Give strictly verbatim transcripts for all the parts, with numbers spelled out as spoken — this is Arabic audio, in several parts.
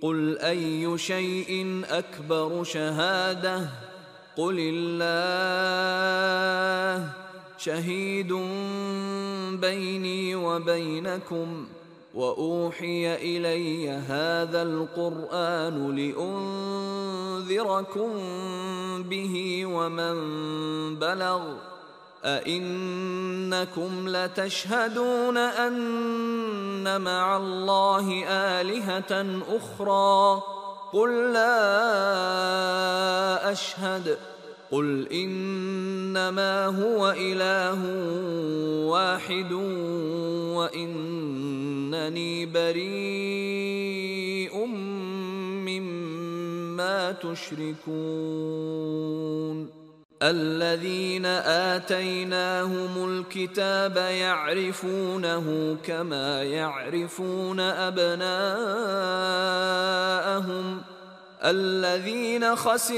قل أي شيء أكبر شهادة قل الله شهيد بيني وبينكم وأوحي إلي هذا القرآن لأنذركم به ومن بلغ أئنكم لتشهدون أن مع الله آلهة أخرى قل لا أشهد قل إنما هو إله واحد وإنني بريء مما تشركون الذين آتيناهم الكتاب يعرفونه كما يعرفون أبناءهم الذين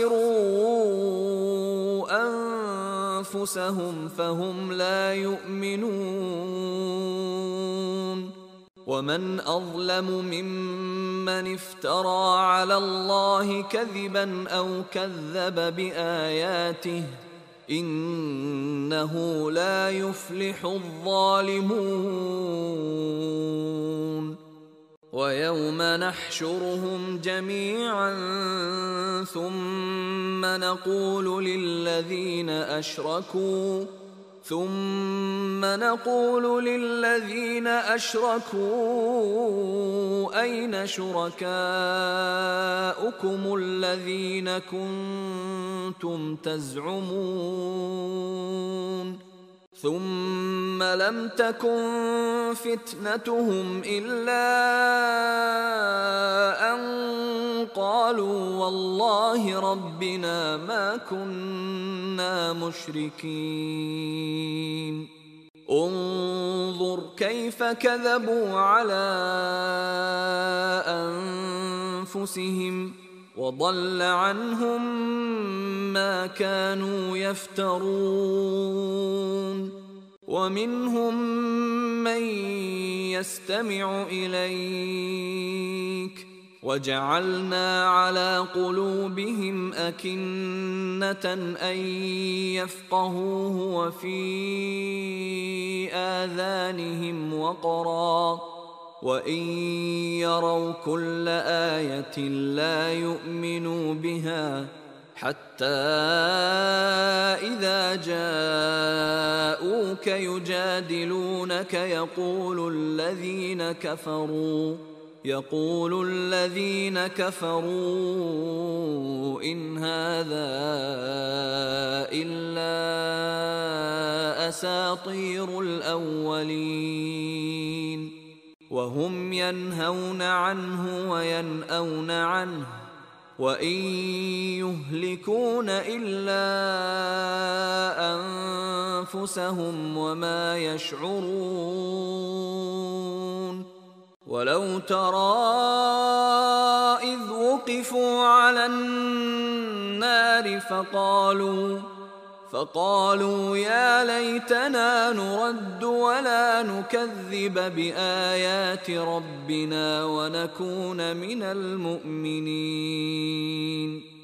خسروا أنفسهم فهم لا يؤمنون ومن أظلم ممن افترى على الله كذبا أو كذب بآياته إنه لا يفلح الظالمون ويوم نحشرهم جميعا ثم نقول للذين أشركوا ثم نقول للذين أشركوا أين شركاؤكم الذين كنتم تزعمون ثم لم تكن فتنتهم إلا أن قالوا والله ربنا ما كنا مشركين انظر كيف كذبوا على أنفسهم وضل عنهم ما كانوا يفترون ومنهم من يستمع إليك وجعلنا على قلوبهم أكنة أن يفقهوه وفي آذانهم وقرا وإن يروا كل آية لا يؤمنوا بها حتى إذا جاءوك يجادلونك يقول الذين كفروا يقول الذين كفروا إن هذا إلا أساطير الأولين وهم ينهون عنه وينأون عنه وإن يهلكون إلا أنفسهم وما يشعرون ولو ترى إذ وقفوا على النار فقالوا فقالوا يا ليتنا نرد ولا نكذب بآيات ربنا ونكون من المؤمنين